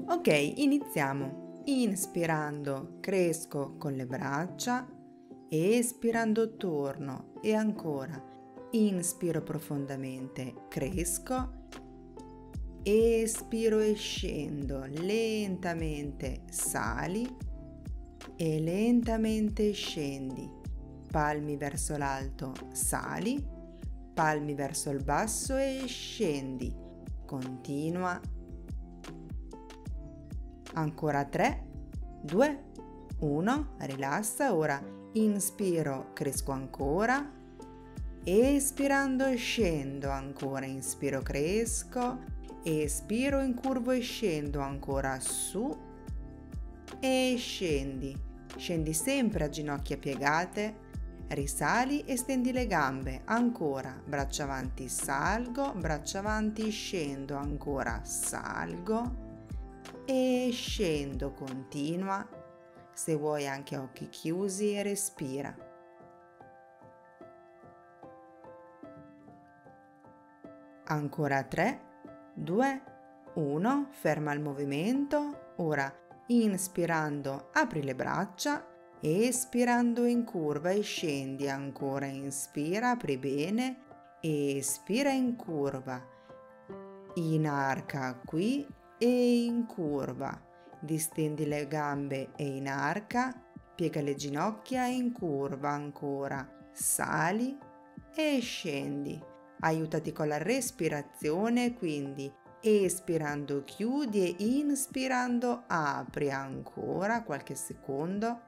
Ok, iniziamo. Inspirando cresco con le braccia, espirando torno e ancora. Inspiro profondamente, cresco, espiro e scendo, lentamente sali e lentamente scendi. Palmi verso l'alto, sali, palmi verso il basso e scendi. Continua. Ancora 3, 2, 1, rilassa. Ora inspiro, cresco ancora, espirando scendo ancora, inspiro, cresco, espiro, incurvo e scendo ancora su e scendi. Scendi sempre a ginocchia piegate, risali e stendi le gambe, ancora, braccia avanti, salgo, braccia avanti, scendo, ancora, salgo e scendo, continua, se vuoi anche a occhi chiusi e respira. Ancora 3, 2, 1, ferma il movimento. Ora inspirando apri le braccia, espirando incurva e scendi ancora, inspira, apri bene, espira, incurva, inarca qui e incurva, distendi le gambe e inarca, piega le ginocchia e incurva ancora, sali e scendi. Aiutati con la respirazione, quindi espirando chiudi e inspirando apri ancora qualche secondo.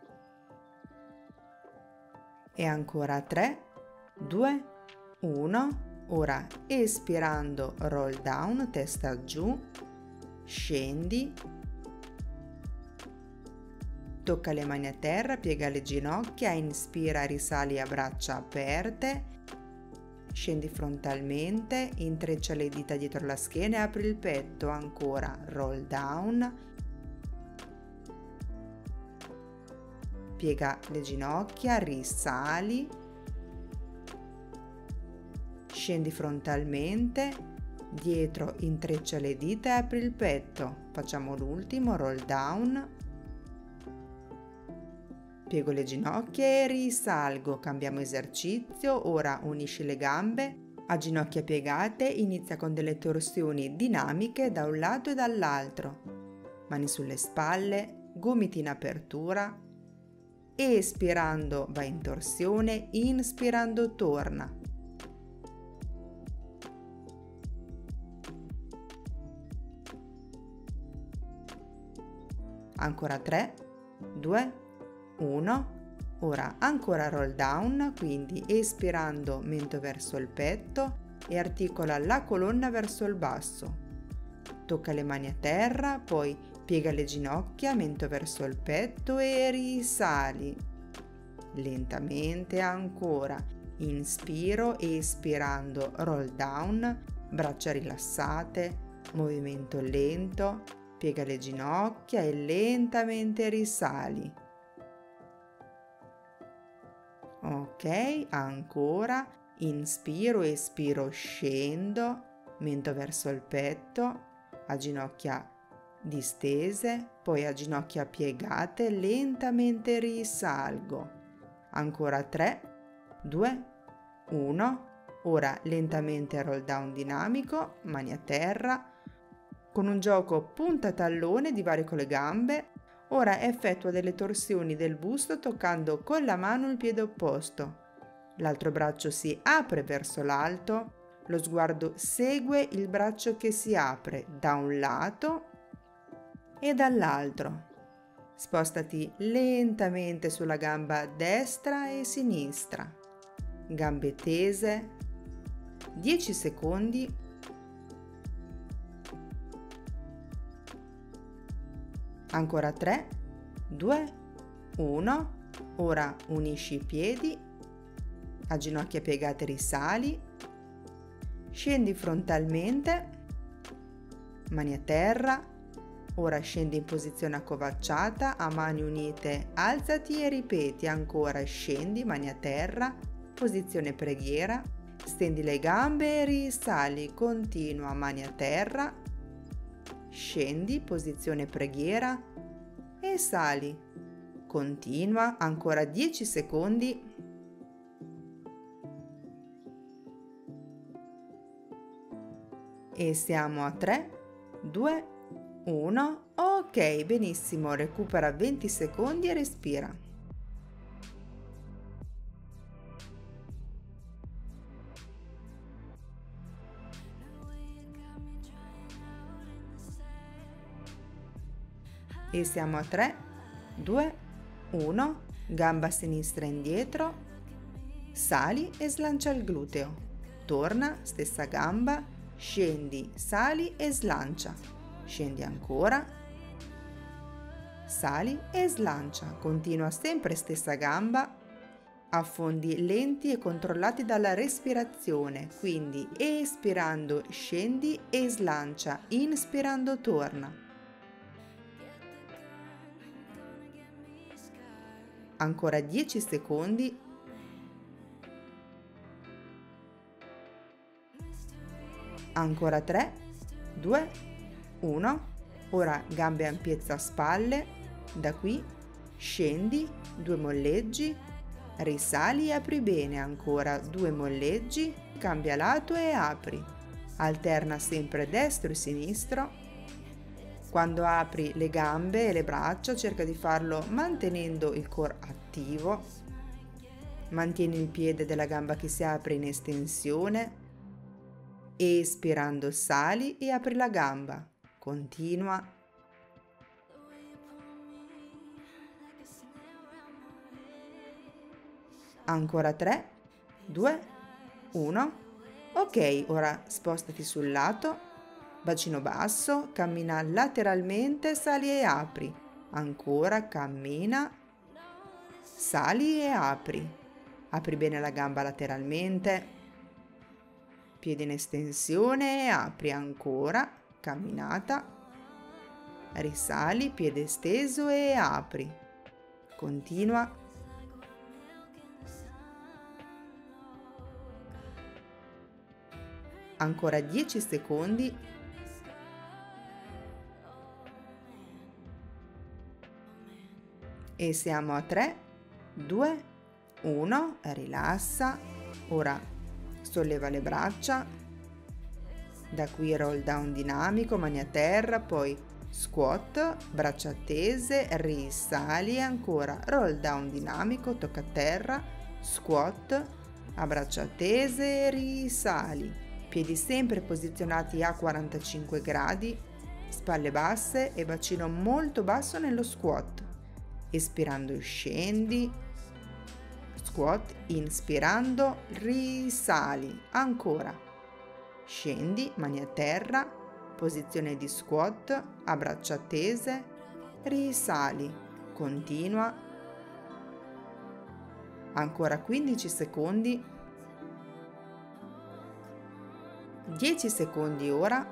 E ancora 3, 2, 1. Ora espirando roll down, testa giù, scendi, tocca le mani a terra, piega le ginocchia, inspira, risali a braccia aperte, scendi frontalmente, intreccia le dita dietro la schiena e apri il petto, ancora roll down, piega le ginocchia, risali, scendi frontalmente, dietro intreccia le dita e apri il petto. Facciamo l'ultimo, roll down, piego le ginocchia e risalgo. Cambiamo esercizio, ora unisci le gambe a ginocchia piegate, inizia con delle torsioni dinamiche da un lato e dall'altro, mani sulle spalle, gomiti in apertura, espirando vai in torsione, inspirando torna. Ancora 3, 2, 1. Ora ancora roll down, quindi espirando mento verso il petto e articola la colonna verso il basso. Tocca le mani a terra, poi piega le ginocchia, mento verso il petto e risali. Lentamente ancora. Inspiro, espirando roll down, braccia rilassate, movimento lento. Piega le ginocchia e lentamente risali. Ok, ancora. Inspiro, espiro, scendo, mento verso il petto, a ginocchia distese, poi a ginocchia piegate, lentamente risalgo. Ancora 3, 2, 1. Ora lentamente roll down dinamico, mani a terra, con un gioco punta tallone divarico le gambe. Ora effettua delle torsioni del busto toccando con la mano il piede opposto. L'altro braccio si apre verso l'alto, lo sguardo segue il braccio che si apre da un lato e dall'altro. Spostati lentamente sulla gamba destra e sinistra. Gambe tese. 10 secondi. Ancora 3, 2, 1. Ora unisci i piedi, a ginocchia piegate risali, scendi frontalmente, mani a terra. Ora scendi in posizione accovacciata, a mani unite, alzati e ripeti ancora, scendi, mani a terra, posizione preghiera, stendi le gambe e risali, continua, mani a terra, scendi, posizione preghiera e sali. Continua ancora 10 secondi. E siamo a 3, 2, 1. Ok, benissimo, recupera 20 secondi e respira. E siamo a 3, 2, 1, gamba sinistra indietro, sali e slancia il gluteo, torna, stessa gamba, scendi, sali e slancia, scendi ancora, sali e slancia, continua sempre stessa gamba, affondi lenti e controllati dalla respirazione, quindi espirando scendi e slancia, inspirando torna. Ancora 10 secondi. Ancora 3, 2, 1. Ora gambe a ampiezza spalle. Da qui scendi, 2 molleggi, risali e apri bene. Ancora 2 molleggi, cambia lato e apri. Alterna sempre destro e sinistro. Quando apri le gambe e le braccia, cerca di farlo mantenendo il core attivo. Mantieni il piede della gamba che si apre in estensione. Espirando sali e apri la gamba. Continua. Ancora 3, 2, 1. Ok, ora spostati sul lato. Bacino basso, cammina lateralmente, sali e apri. Ancora, cammina, sali e apri. Apri bene la gamba lateralmente. Piedi in estensione e apri ancora, camminata. Risali, piede esteso e apri. Continua. Ancora 10 secondi. E siamo a 3, 2, 1, rilassa. Ora solleva le braccia. Da qui roll down dinamico, mani a terra, poi squat, braccia tese, risali e ancora roll down dinamico, tocca a terra, squat, a braccia tese, risali. Piedi sempre posizionati a 45 gradi, spalle basse e bacino molto basso nello squat. Espirando scendi, squat, inspirando risali, ancora, scendi, mani a terra, posizione di squat, a braccia tese, risali, continua, ancora 15 secondi, 10 secondi ora.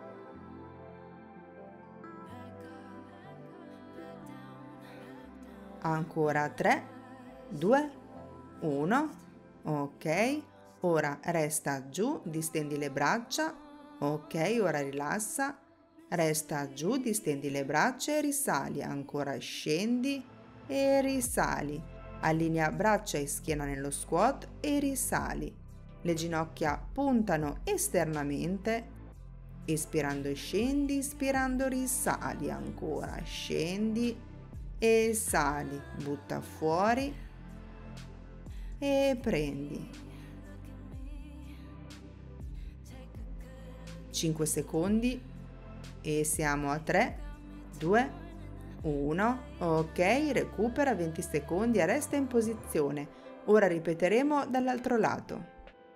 Ancora 3, 2, 1, ok, ora resta giù, distendi le braccia, ok, ora rilassa, resta giù, distendi le braccia e risali, ancora scendi e risali, allinea braccia e schiena nello squat e risali, le ginocchia puntano esternamente, espirando scendi, ispirando risali, ancora scendi e sali, butta fuori e prendi. 5 secondi e siamo a 3, 2, 1. Ok, recupera 20 secondi e resta in posizione. Ora ripeteremo dall'altro lato.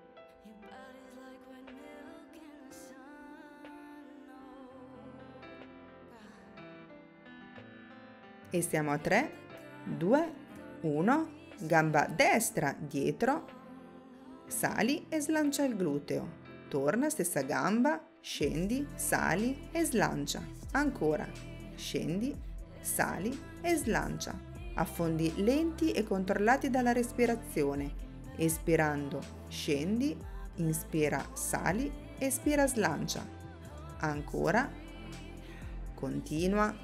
E siamo a 3, 2, 1, gamba destra dietro, sali e slancia il gluteo, torna, stessa gamba, scendi, sali e slancia, ancora, scendi, sali e slancia, affondi lenti e controllati dalla respirazione, espirando, scendi, inspira, sali, espira, slancia, ancora, continua,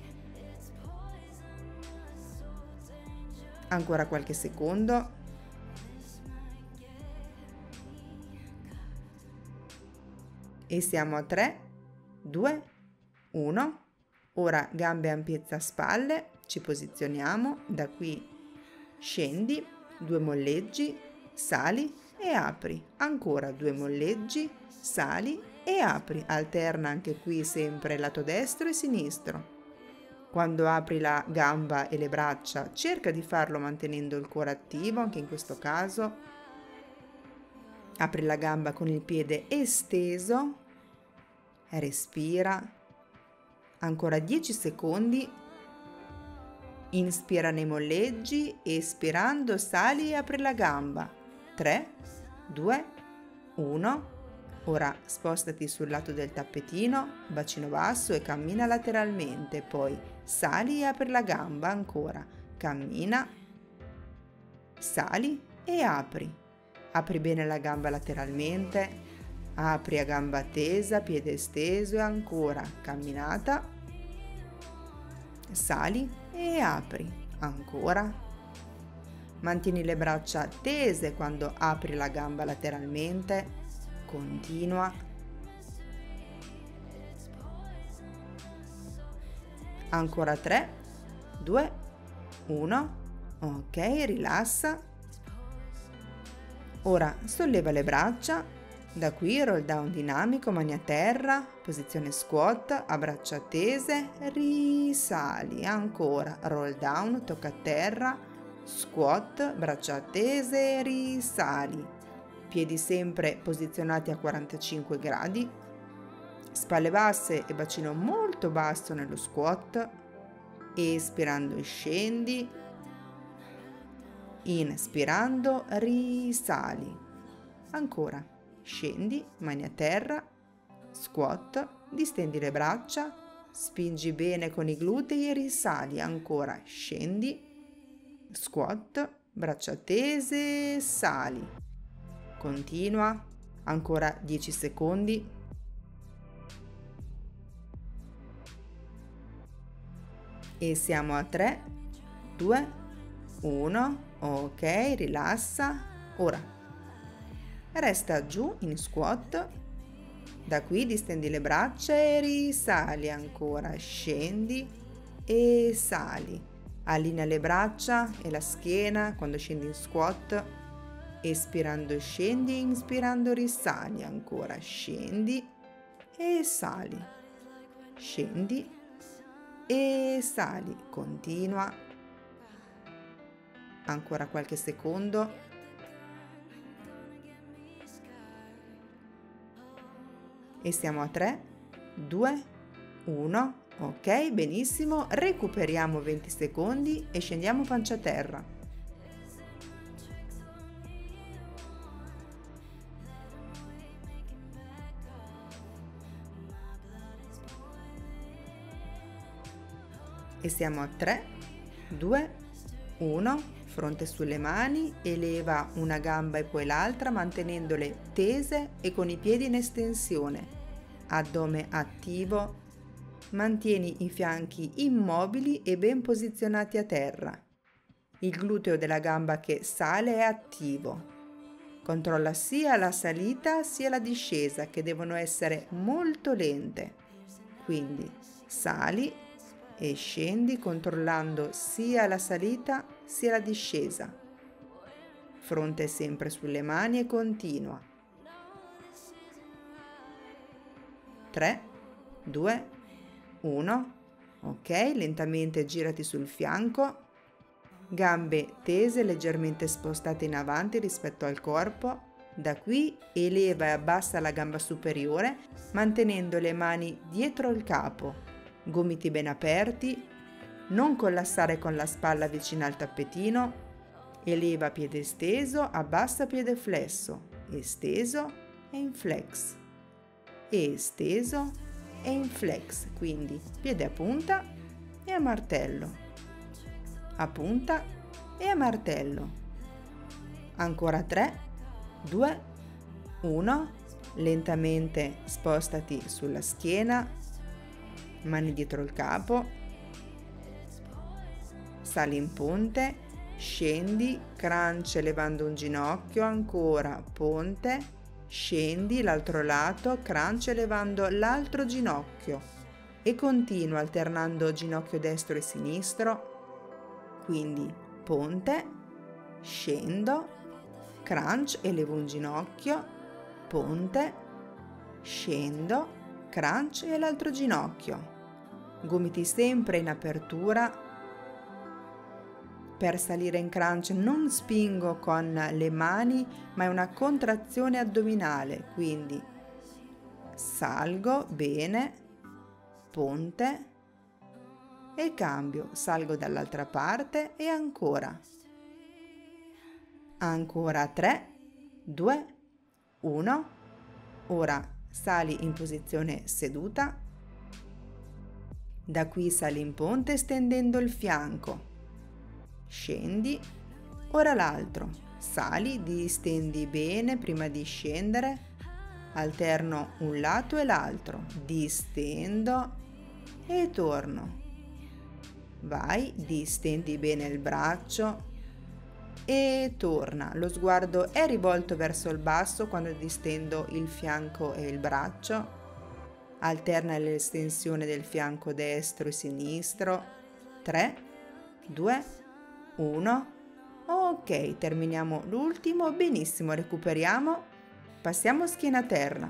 ancora qualche secondo, e siamo a 3, 2, 1. Ora gambe a ampiezza spalle, ci posizioniamo, da qui scendi, 2 molleggi, sali e apri, ancora 2 molleggi, sali e apri, alterna anche qui sempre lato destro e sinistro. Quando apri la gamba e le braccia, cerca di farlo mantenendo il cuore attivo, anche in questo caso. Apri la gamba con il piede esteso, respira, ancora 10 secondi, inspira nei molleggi, espirando sali e apri la gamba, 3, 2, 1, ora spostati sul lato del tappetino, bacino basso e cammina lateralmente, poi sali e apri la gamba, ancora, cammina, sali e apri bene la gamba lateralmente, apri a gamba tesa, piede esteso e ancora, camminata, sali e apri, ancora, mantieni le braccia tese quando apri la gamba lateralmente, continua, ancora 3, 2, 1, ok, rilassa, ora solleva le braccia. Da qui roll down dinamico, mani a terra, posizione squat, a braccia tese, risali, ancora, roll down, tocca a terra, squat, braccia tese, risali, piedi sempre posizionati a 45 gradi, spalle basse e bacino molto basso nello squat, espirando scendi, inspirando risali, ancora. Scendi, mani a terra, squat, distendi le braccia, spingi bene con i glutei e risali, ancora scendi, squat, braccia tese, sali, continua, ancora 10 secondi, e siamo a 3, 2, 1, ok, rilassa, ora resta giù in squat, da qui distendi le braccia e risali, ancora scendi e sali, allinea le braccia e la schiena quando scendi in squat, espirando scendi, inspirando risali, ancora scendi e sali, scendi e sali, continua, ancora qualche secondo, e siamo a 3, 2, 1, ok, benissimo, recuperiamo 20 secondi e scendiamo pancia a terra. E siamo a 3, 2, 1, fronte sulle mani, eleva una gamba e poi l'altra mantenendole tese e con i piedi in estensione, addome attivo, mantieni i fianchi immobili e ben posizionati a terra, il gluteo della gamba che sale è attivo, controlla sia la salita sia la discesa che devono essere molto lente, quindi sali e scendi controllando sia la salita sia la discesa. Fronte sempre sulle mani e continua. 3, 2, 1. Ok, lentamente girati sul fianco. Gambe tese, leggermente spostate in avanti rispetto al corpo. Da qui eleva e abbassa la gamba superiore, mantenendo le mani dietro il capo. Gomiti ben aperti, non collassare con la spalla vicina al tappetino, eleva piede esteso, abbassa piede flesso, esteso e in flex, e esteso e in flex, quindi piede a punta e a martello, a punta e a martello, ancora 3, 2, 1, lentamente spostati sulla schiena, mani dietro il capo, sali in ponte, scendi, crunch elevando un ginocchio, ancora ponte, scendi l'altro lato, crunch elevando l'altro ginocchio e continua alternando ginocchio destro e sinistro, quindi ponte, scendo, crunch, elevo un ginocchio, ponte, scendo, crunch e l'altro ginocchio. Gomiti sempre in apertura. Per salire in crunch non spingo con le mani, ma è una contrazione addominale, quindi salgo bene, ponte e cambio, salgo dall'altra parte e ancora. Ancora 3, 2, 1. Ora sali in posizione seduta. Da qui sali in ponte stendendo il fianco. Scendi, ora l'altro, sali, distendi bene prima di scendere, alterno un lato e l'altro, distendo e torno. Vai, distendi bene il braccio e torna. Lo sguardo è rivolto verso il basso quando distendo il fianco e il braccio. Alterna l'estensione del fianco destro e sinistro. 3, 2, 1. Ok, terminiamo l'ultimo. Benissimo, recuperiamo. Passiamo schiena a terra.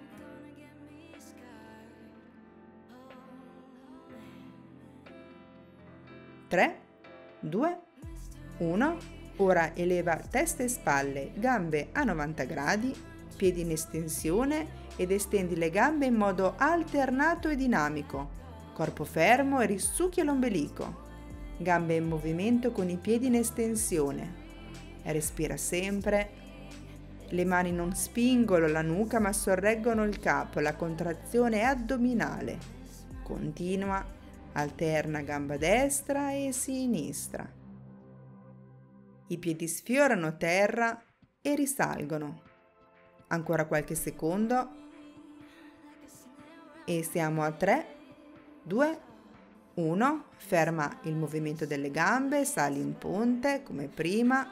3, 2, 1. Ora eleva testa e spalle, gambe a 90 gradi, piedi in estensione ed estendi le gambe in modo alternato e dinamico. Corpo fermo e risucchia l'ombelico. Gambe in movimento con i piedi in estensione. Respira sempre. Le mani non spingono la nuca ma sorreggono il capo, la contrazione è addominale. Continua, alterna gamba destra e sinistra. I piedi sfiorano terra e risalgono. Ancora qualche secondo. E siamo a 3, 2, 1. Ferma il movimento delle gambe, sali in ponte come prima,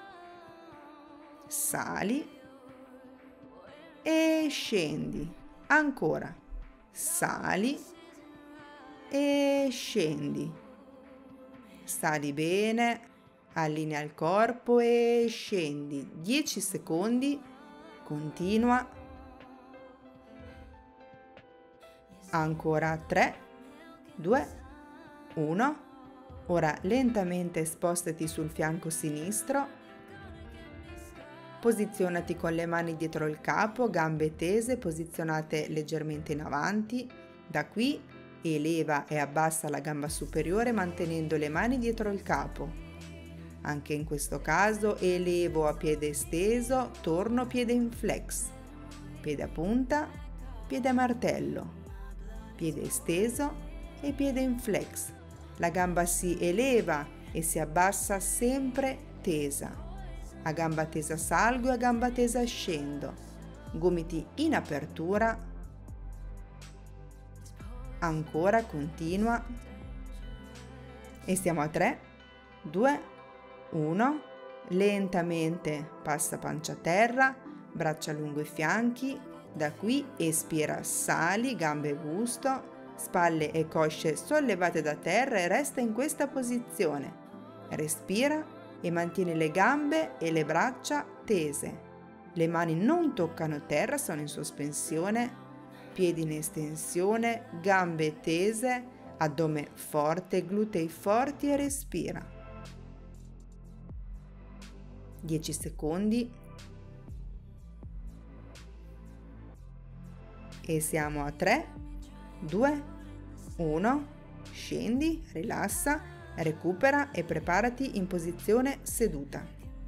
sali e scendi. Ancora, sali e scendi. Sali bene, allinea il corpo e scendi. 10 secondi, continua. Ancora 3, 2, 1. Ora lentamente spostati sul fianco sinistro. Posizionati con le mani dietro il capo, gambe tese, posizionate leggermente in avanti. Da qui eleva e abbassa la gamba superiore mantenendo le mani dietro il capo. Anche in questo caso elevo a piede esteso, torno piede in flex. Piede a punta, piede a martello. Piede esteso e piede in flex. La gamba si eleva e si abbassa sempre tesa. A gamba tesa salgo e a gamba tesa scendo. Gomiti in apertura. Ancora, continua. E siamo a 3, 2, 1. Lentamente passa pancia a terra, braccia lungo i fianchi. Da qui espira, sali, gambe e busto. Spalle e cosce sollevate da terra e resta in questa posizione. Respira e mantieni le gambe e le braccia tese. Le mani non toccano terra, sono in sospensione, piedi in estensione, gambe tese, addome forte, glutei forti e respira. 10 secondi. E siamo a 3, 2, 1, scendi, rilassa, recupera e preparati in posizione seduta.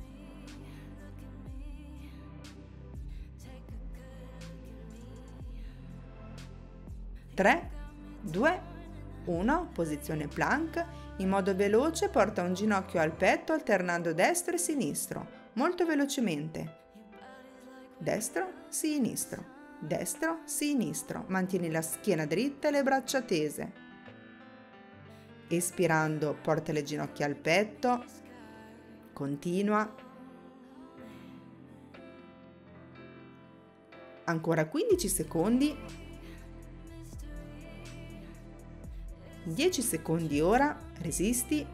3, 2, 1, posizione plank. In modo veloce porta un ginocchio al petto alternando destro e sinistro, molto velocemente. Destro, sinistro, destro, sinistro. Mantieni la schiena dritta e le braccia tese. Espirando, porta le ginocchia al petto, continua. Ancora 15 secondi. 10 secondi ora, resisti.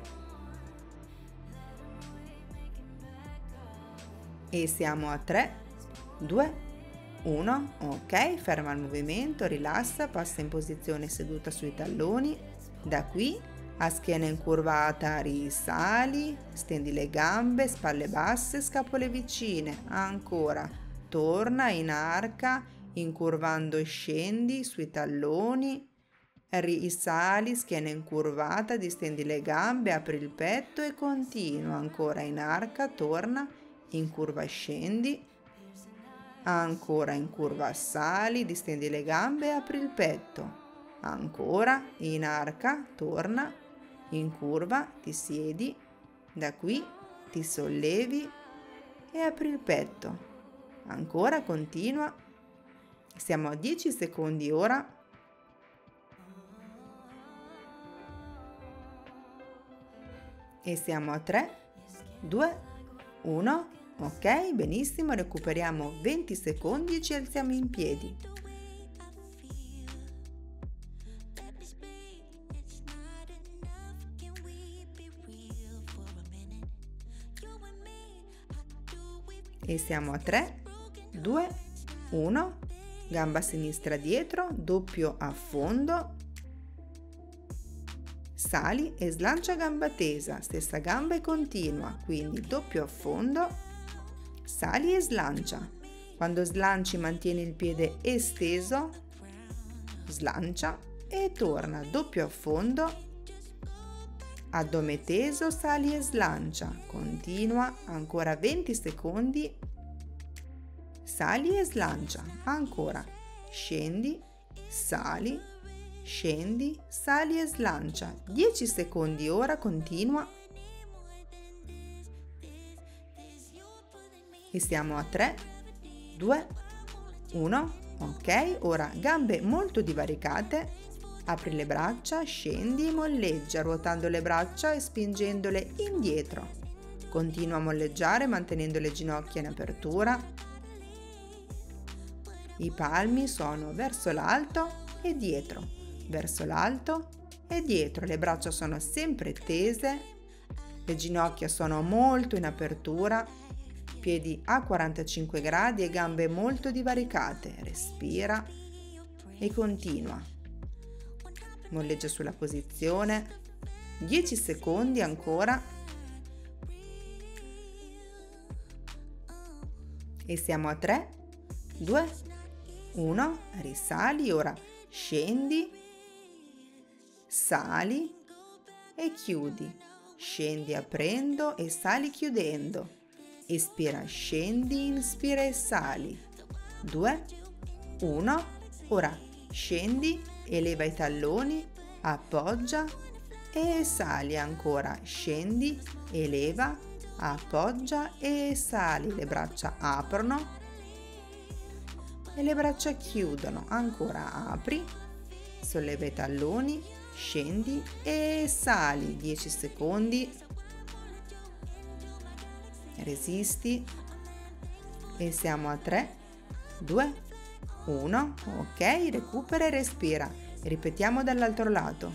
E siamo a 3, 2, 1. Ok, ferma il movimento, rilassa, passa in posizione seduta sui talloni. Da qui a schiena incurvata risali, stendi le gambe, spalle basse, scapole vicine. Ancora, torna in arca, incurvando e scendi sui talloni. Risali, schiena incurvata, distendi le gambe, apri il petto e continua. Ancora in arca, torna, in curva scendi. Ancora in curva sali, distendi le gambe, apri il petto. Ancora in arca, torna, in curva, ti siedi. Da qui ti sollevi e apri il petto. Ancora, continua. Siamo a 10 secondi ora. E siamo a 3, 2, 1. Ok, benissimo, recuperiamo 20 secondi e ci alziamo in piedi. E siamo a 3, 2, 1. Gamba sinistra dietro, doppio affondo. Sali e slancia gamba tesa, stessa gamba e continua, quindi doppio affondo, sali e slancia. Quando slanci mantieni il piede esteso, slancia e torna, doppio affondo, addome teso, sali e slancia, continua, ancora 20 secondi, sali e slancia, ancora, scendi, sali, scendi, sali e slancia, 10 secondi ora, continua. E siamo a 3, 2, 1, ok, ora gambe molto divaricate, apri le braccia, scendi e molleggia ruotando le braccia e spingendole indietro. Continua a molleggiare mantenendo le ginocchia in apertura. I palmi sono verso l'alto e dietro. Verso l'alto e dietro, le braccia sono sempre tese, le ginocchia sono molto in apertura, piedi a 45 gradi e gambe molto divaricate. Respira e continua. Molleggia sulla posizione. 10 secondi ancora. E siamo a 3, 2, 1. Risali, ora scendi. Sali e chiudi, scendi aprendo e sali chiudendo, espira, scendi, inspira e sali, 2, 1, ora scendi, eleva i talloni, appoggia e sali ancora, scendi, eleva, appoggia e sali, le braccia aprono e le braccia chiudono, ancora apri, solleva i talloni, scendi e sali, 10 secondi, resisti e siamo a 3, 2, 1, ok, recupera e respira, ripetiamo dall'altro lato.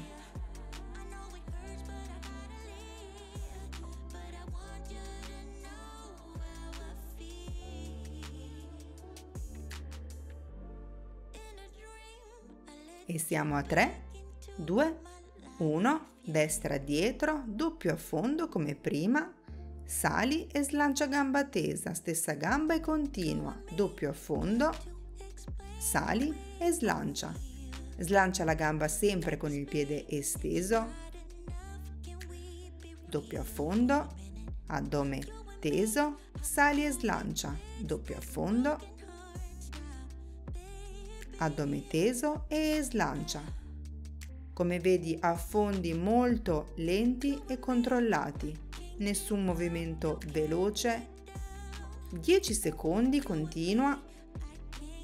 E siamo a 3, 2, 1, destra dietro, doppio affondo come prima, sali e slancia gamba tesa, stessa gamba e continua, doppio affondo, sali e slancia. Slancia la gamba sempre con il piede esteso, doppio affondo, addome teso, sali e slancia, doppio affondo, addome teso e slancia. Come vedi, affondi molto lenti e controllati, nessun movimento veloce. 10 secondi, continua.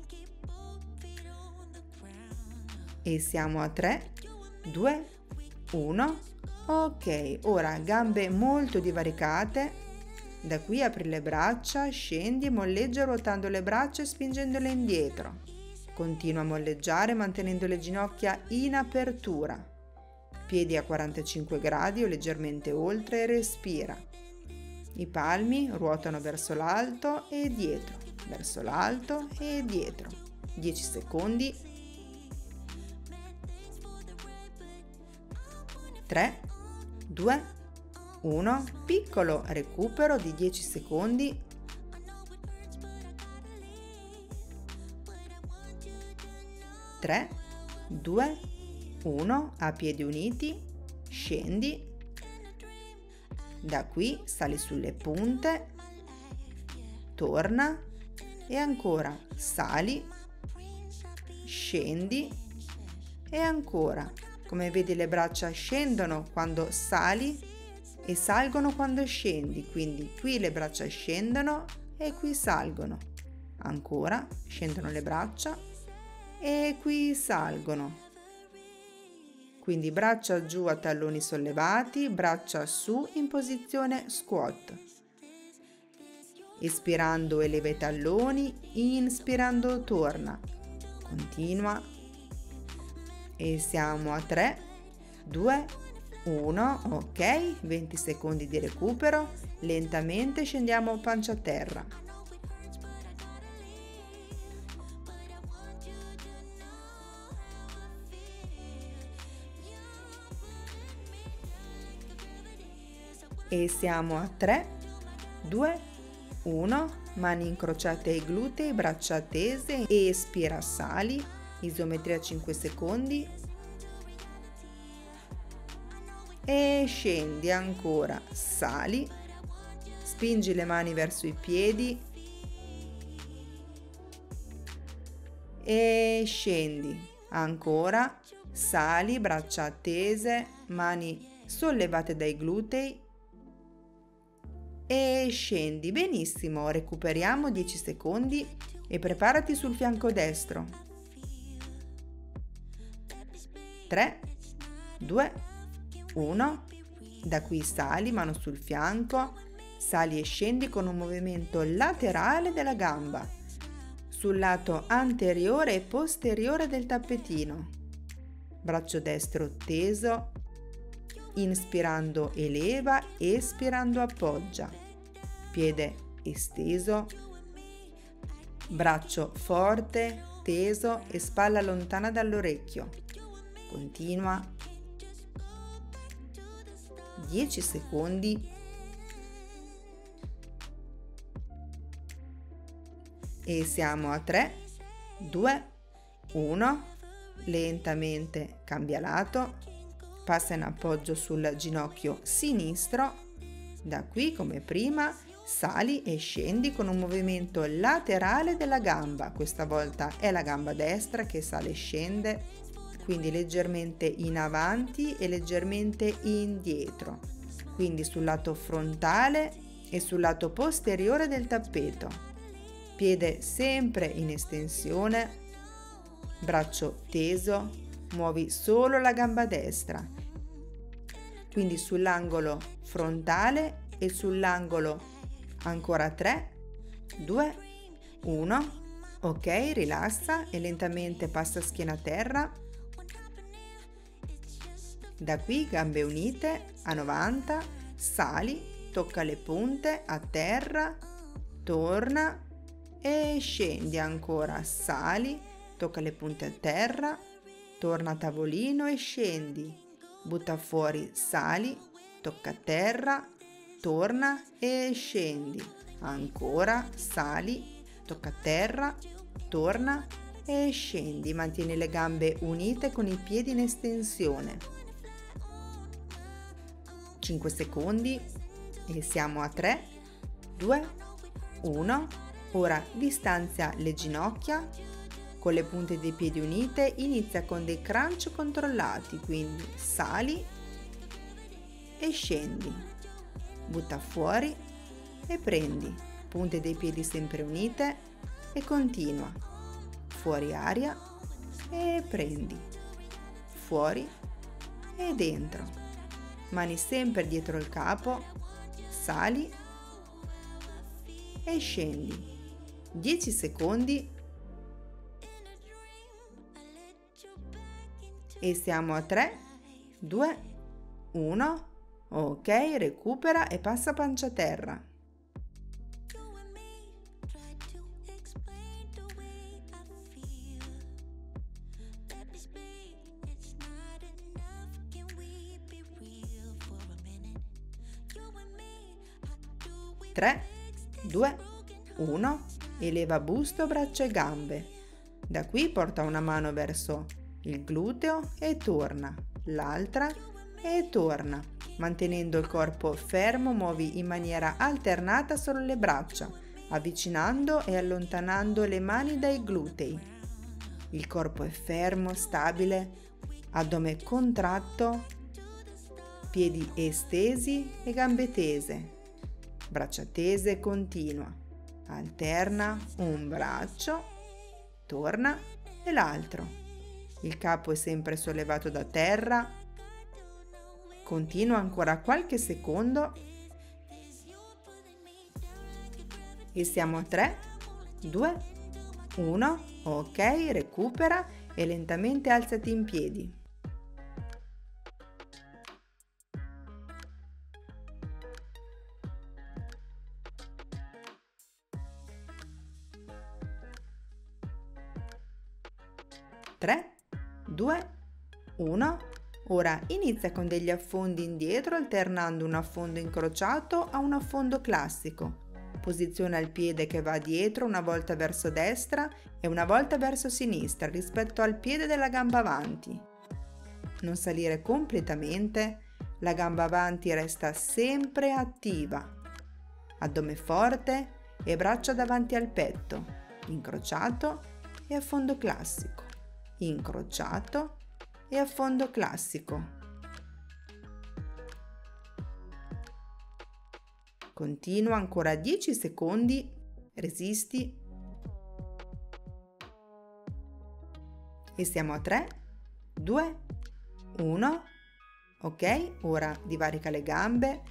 E siamo a 3, 2, 1. Ok, ora gambe molto divaricate. Da qui apri le braccia, scendi e molleggia ruotando le braccia e spingendole indietro. Continua a molleggiare mantenendo le ginocchia in apertura. Piedi a 45 gradi o leggermente oltre e respira. I palmi ruotano verso l'alto e dietro, verso l'alto e dietro. 10 secondi. 3, 2, 1. Piccolo recupero di 10 secondi. 3, 2, 1. A piedi uniti, scendi. Da qui sali sulle punte, torna e ancora sali, scendi e ancora. Come vedi le braccia scendono quando sali e salgono quando scendi, quindi qui le braccia scendono e qui salgono. Ancora scendono le braccia e qui salgono. Quindi braccia giù a talloni sollevati, braccia su in posizione squat. Espirando eleva i talloni, inspirando torna. Continua. E siamo a 3, 2, 1, ok, 20 secondi di recupero, lentamente scendiamo pancia a terra. E siamo a 3, 2, 1, mani incrociate ai glutei, braccia tese, espira, sali, isometria 5 secondi e scendi ancora, sali, spingi le mani verso i piedi e scendi ancora, sali, braccia tese, mani sollevate dai glutei e scendi. Benissimo, recuperiamo 10 secondi e preparati sul fianco destro. 3, 2, 1. Da qui sali, mano sul fianco, sali e scendi con un movimento laterale della gamba sul lato anteriore e posteriore del tappetino. Braccio destro teso, inspirando eleva, espirando appoggia. Piede esteso, braccio forte, teso e spalla lontana dall'orecchio. Continua. 10 secondi. E siamo a 3, 2, 1. Lentamente cambia lato. Passa in appoggio sul ginocchio sinistro. Da qui, come prima, sali e scendi con un movimento laterale della gamba. Questa volta è la gamba destra che sale e scende, quindi leggermente in avanti e leggermente indietro, quindi sul lato frontale e sul lato posteriore del tappeto. Piede sempre in estensione, braccio teso, muovi solo la gamba destra, quindi sull'angolo frontale e sull'angolo ancora 3, 2, 1. Ok, rilassa e lentamente passa schiena a terra. Da qui gambe unite a 90, sali, tocca le punte a terra, torna e scendi ancora, sali, tocca le punte a terra, torna a tavolino e scendi, butta fuori, sali, tocca a terra, torna e scendi, ancora, sali, tocca a terra, torna e scendi, mantieni le gambe unite con i piedi in estensione. 5 secondi e siamo a 3, 2, 1. Ora distanzia le ginocchia con le punte dei piedi unite, inizia con dei crunch controllati, quindi sali e scendi, butta fuori e prendi, punte dei piedi sempre unite e continua, fuori aria e prendi, fuori e dentro. Mani sempre dietro il capo, sali e scendi. 10 secondi e siamo a 3, 2, 1. Ok, recupera e passa pancia a terra. Tre, 2, 1, eleva busto, braccia e gambe. Da qui porta una mano verso il gluteo e torna, l'altra e torna. Mantenendo il corpo fermo, muovi in maniera alternata solo le braccia, avvicinando e allontanando le mani dai glutei. Il corpo è fermo, stabile, addome contratto, piedi estesi e gambe tese. Braccia tese, continua. Alterna un braccio, torna e l'altro. Il capo è sempre sollevato da terra. Continua ancora qualche secondo. E siamo a 3, 2, 1. Ok, recupera e lentamente alzati in piedi. Tre, 2, 1. Ora inizia con degli affondi indietro alternando un affondo incrociato a un affondo classico. Posiziona il piede che va dietro una volta verso destra e una volta verso sinistra rispetto al piede della gamba avanti. Non salire completamente, la gamba avanti resta sempre attiva. Addome forte e braccia davanti al petto, incrociato e affondo classico. Incrociato e affondo classico. Continua ancora 10 secondi, resisti e siamo a 3, 2, 1. Ok, ora divarica le gambe,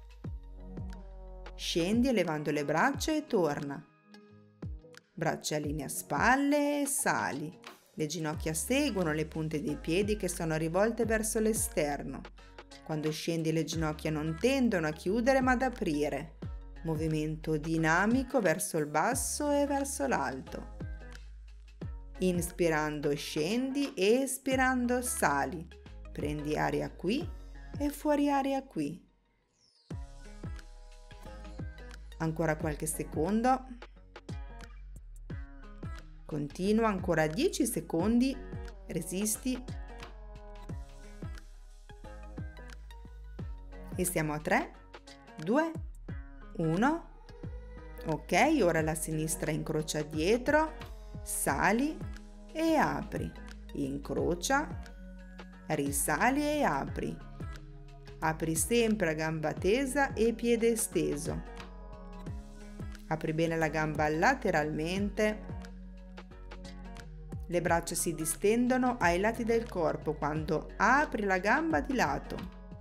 scendi elevando le braccia e torna. Braccia a linea spalle e sali. Le ginocchia seguono le punte dei piedi che sono rivolte verso l'esterno. Quando scendi le ginocchia non tendono a chiudere ma ad aprire. Movimento dinamico verso il basso e verso l'alto. Inspirando scendi, espirando sali. Prendi aria qui e fuori aria qui. Ancora qualche secondo. Continua ancora 10 secondi, resisti e siamo a 3, 2, 1. Ok, ora la sinistra incrocia dietro, sali e apri, incrocia, risali e apri. Apri sempre a gamba tesa e piede esteso. Apri bene la gamba lateralmente. Le braccia si distendono ai lati del corpo quando apri la gamba di lato.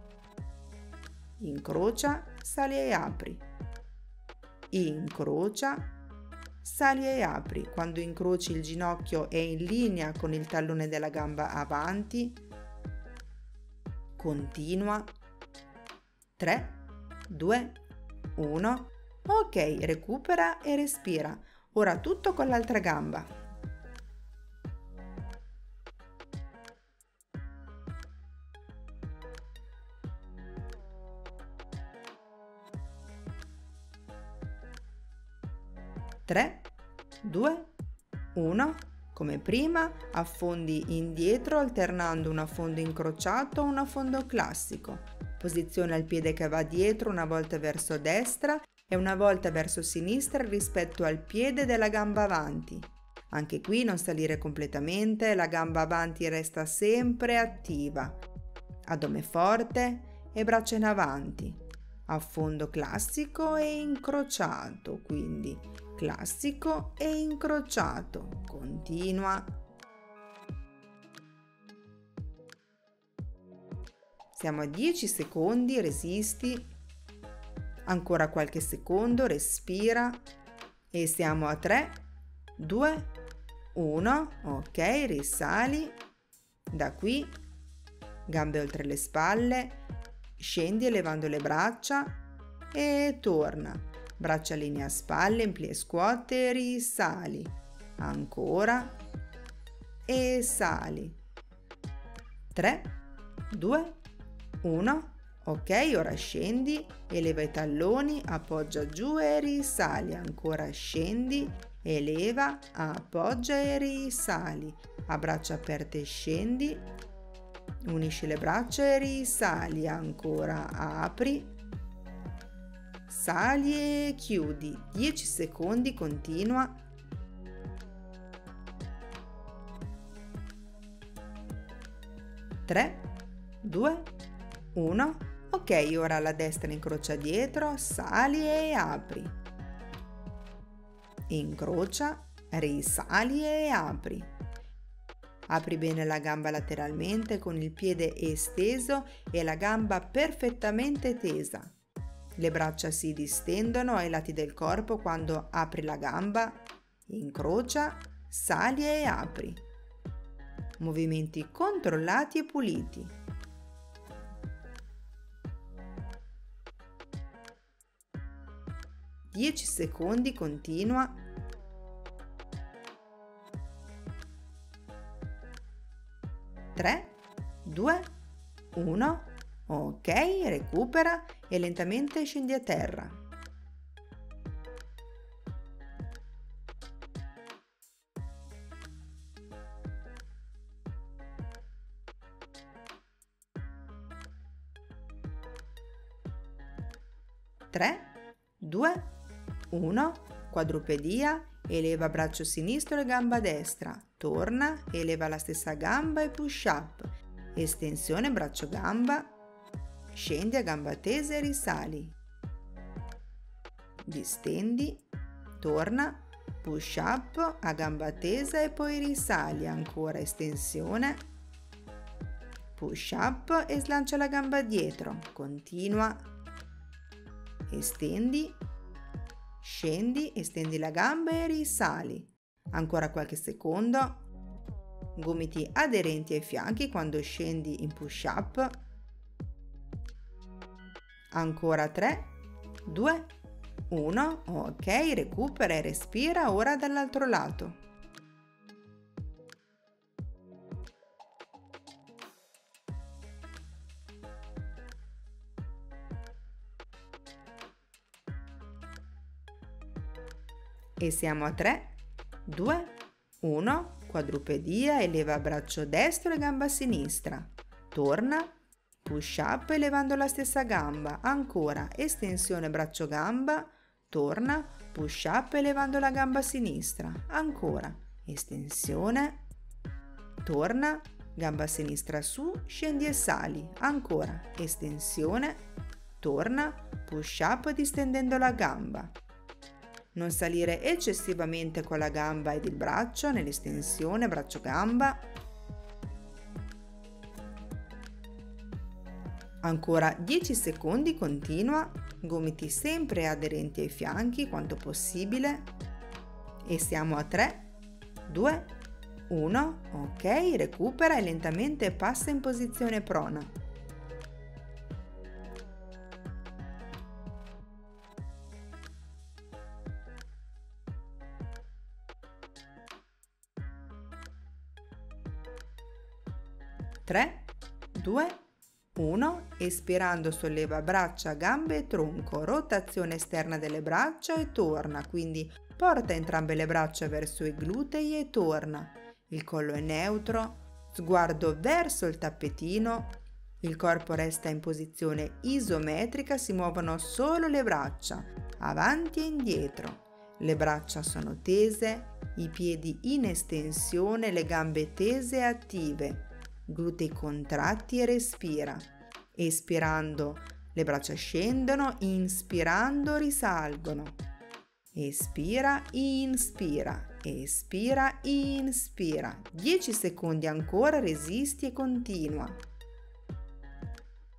Incrocia, sali e apri. Incrocia, sali e apri. Quando incroci il ginocchio è in linea con il tallone della gamba avanti. Continua. 3, 2, 1. Ok, recupera e respira. Ora tutto con l'altra gamba. Tre, 2, 1. Come prima, affondi indietro alternando un affondo incrociato a un affondo classico. Posiziona il piede che va dietro una volta verso destra e una volta verso sinistra rispetto al piede della gamba avanti. Anche qui non salire completamente, la gamba avanti resta sempre attiva. Addome forte e braccia in avanti. Affondo classico e incrociato, quindi classico e incrociato. Continua. Siamo a 10 secondi, resisti. Ancora qualche secondo, respira. E siamo a 3, 2, 1. Ok, risali. Da qui, gambe oltre le spalle. Scendi elevando le braccia e torna. Braccia linea spalle, in plie scuote, risali. Ancora. E sali. 3, 2, 1. Ok, ora scendi, eleva i talloni, appoggia giù e risali. Ancora scendi, eleva, appoggia e risali. A braccia aperte scendi, unisci le braccia e risali. Ancora apri, sali e chiudi. 10 secondi, continua. 3, 2, 1. Ok, ora la destra incrocia dietro, sali e apri. Incrocia, risali e apri. Apri bene la gamba lateralmente con il piede esteso e la gamba perfettamente tesa. Le braccia si distendono ai lati del corpo quando apri la gamba. Incrocia, sali e apri. Movimenti controllati e puliti. 10 secondi, continua. 3, 2, 1. Ok, recupera e lentamente scendi a terra. Tre, 2, 1, quadrupedia, eleva braccio sinistro e gamba destra, torna, eleva la stessa gamba e push up, estensione braccio gamba, scendi a gamba tesa e risali, distendi, torna, push up a gamba tesa e poi risali, ancora estensione, push up e slancia la gamba dietro, continua, estendi, scendi, estendi la gamba e risali. Ancora qualche secondo. Gomiti aderenti ai fianchi quando scendi in push up. Ancora 3, 2, 1. Ok, recupera e respira ora dall'altro lato. E siamo a 3, 2, 1, quadrupedia, eleva braccio destro e gamba sinistra, torna, push up elevando la stessa gamba, ancora estensione braccio gamba, torna, push up elevando la gamba sinistra, ancora estensione, torna, gamba sinistra su, scendi e sali, ancora estensione, torna, push up distendendo la gamba. Non salire eccessivamente con la gamba ed il braccio nell'estensione braccio-gamba. Ancora 10 secondi, continua, gomiti sempre aderenti ai fianchi quanto possibile. E siamo a 3, 2, 1, ok, recupera e lentamente passa in posizione prona. Tre, 2, 1, espirando solleva braccia, gambe e tronco, rotazione esterna delle braccia e torna, quindi porta entrambe le braccia verso i glutei e torna. Il collo è neutro, sguardo verso il tappetino, il corpo resta in posizione isometrica, si muovono solo le braccia, avanti e indietro. Le braccia sono tese, i piedi in estensione, le gambe tese e attive. Glutei contratti e respira. Espirando le braccia scendono, inspirando risalgono. Espira, inspira, espira, inspira. 10 secondi ancora, resisti e continua.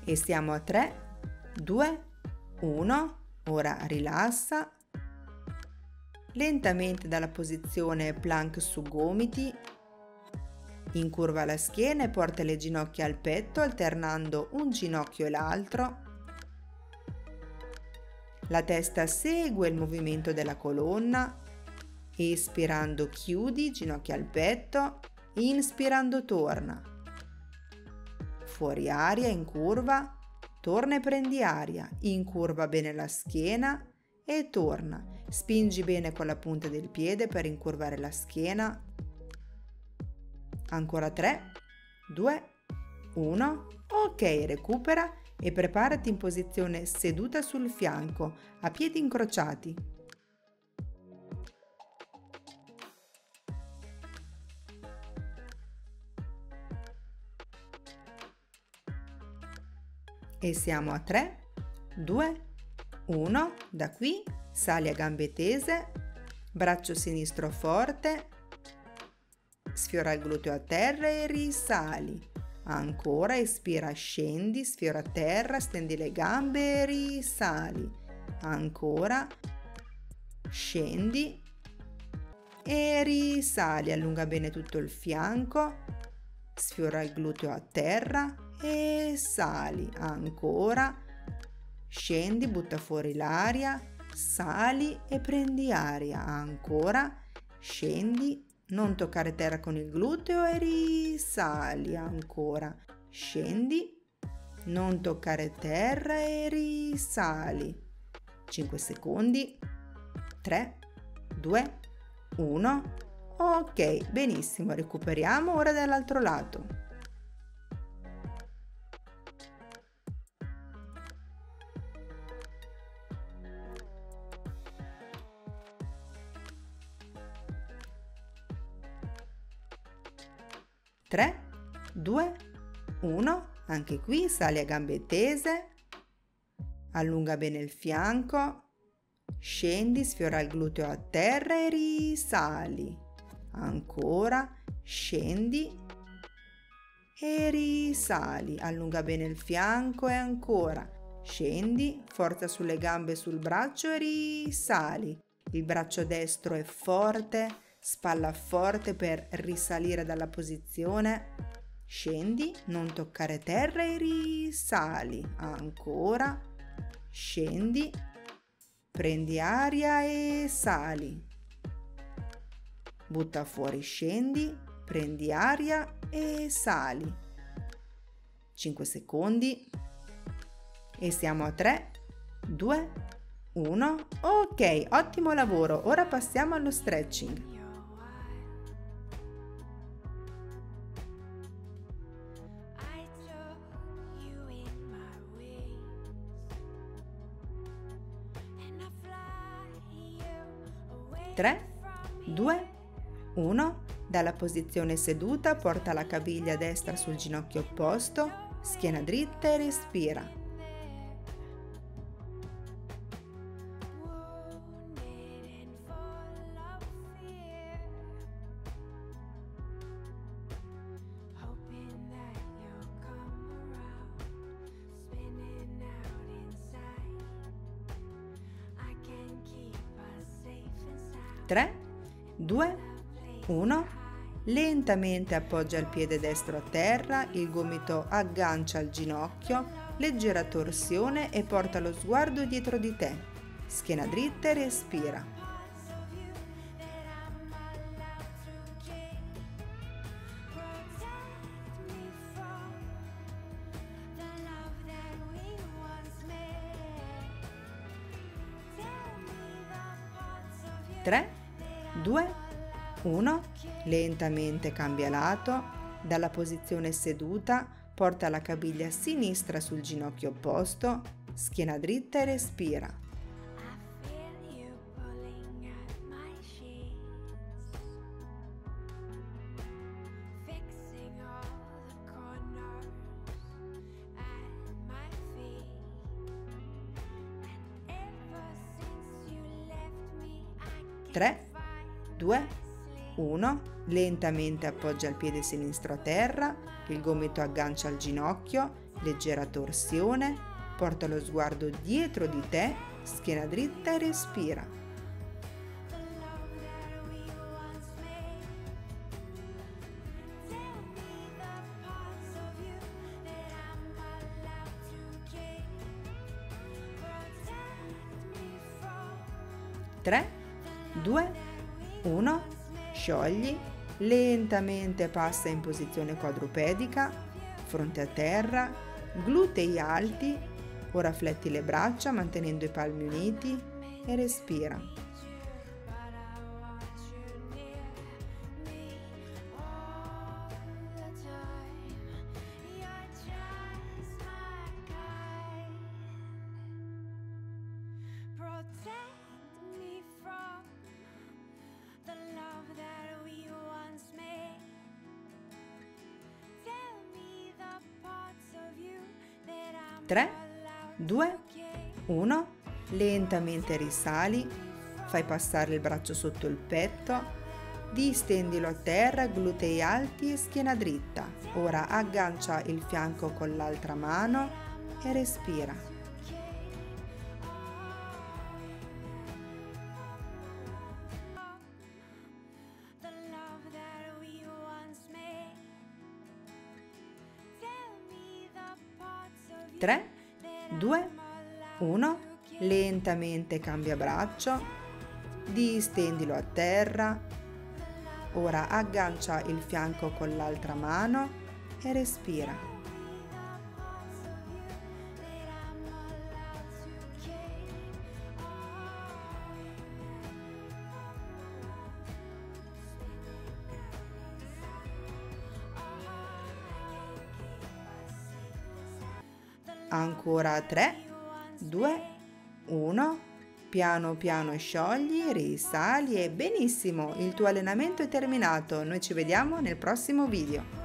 E siamo a 3, 2, 1. Ora rilassa. Lentamente dalla posizione plank su gomiti. Incurva la schiena e porta le ginocchia al petto alternando un ginocchio e l'altro. La testa segue il movimento della colonna. Espirando chiudi, ginocchia al petto. Inspirando torna. Fuori aria, in curva. Torna e prendi aria. Incurva bene la schiena e torna. Spingi bene con la punta del piede per incurvare la schiena. Ancora 3, 2, 1. Ok, recupera e preparati in posizione seduta sul fianco, a piedi incrociati. E siamo a 3, 2, 1. Da qui sali a gambe tese, braccio sinistro forte, sfiora il gluteo a terra e risali. Ancora, espira, scendi, sfiora a terra, stendi le gambe e risali. Ancora, scendi e risali. Allunga bene tutto il fianco, sfiora il gluteo a terra e sali. Ancora, scendi, butta fuori l'aria, sali e prendi aria. Ancora, scendi, non toccare terra con il gluteo e risali. Ancora, scendi, non toccare terra e risali. 5 secondi. 3, 2, 1. Ok, benissimo, recuperiamo ora dall'altro lato. Tre, 2, 1. Anche qui sali a gambe tese, allunga bene il fianco, scendi, sfiora il gluteo a terra e risali. Ancora, scendi e risali. Allunga bene il fianco e ancora, scendi, forza sulle gambe e sul braccio e risali. Il braccio destro è forte, spalla forte per risalire dalla posizione. Scendi, non toccare terra e risali. Ancora, scendi, prendi aria e sali. Butta fuori, scendi, prendi aria e sali. 5 secondi. E siamo a 3, 2, 1. Ok, ottimo lavoro. Ora passiamo allo stretching. Tre, 2, 1. Dalla posizione seduta porta la caviglia destra sul ginocchio opposto, schiena dritta e respira. Tre, 2, 1. Lentamente appoggia il piede destro a terra, il gomito aggancia al ginocchio, leggera torsione e porta lo sguardo dietro di te. Schiena dritta e respira. Tre, 2, 1. Lentamente cambia lato. Dalla posizione seduta porta la caviglia sinistra sul ginocchio opposto, schiena dritta e respira. Tre, 2, 1. Lentamente appoggia il piede sinistro a terra, il gomito aggancia al ginocchio, leggera torsione, porta lo sguardo dietro di te, schiena dritta e respira. Tre, due, uno, sciogli, lentamente passa in posizione quadrupedica, fronte a terra, glutei alti, ora fletti le braccia mantenendo i palmi uniti e respira. Tre, due, uno, lentamente risali, fai passare il braccio sotto il petto, distendilo a terra, glutei alti e schiena dritta. Ora aggancia il fianco con l'altra mano e respira. Tre, due, uno, lentamente cambia braccio, distendilo a terra, ora aggancia il fianco con l'altra mano e respira. Ancora 3, 2, 1, piano piano sciogli, risali e benissimo, il tuo allenamento è terminato, noi ci vediamo nel prossimo video.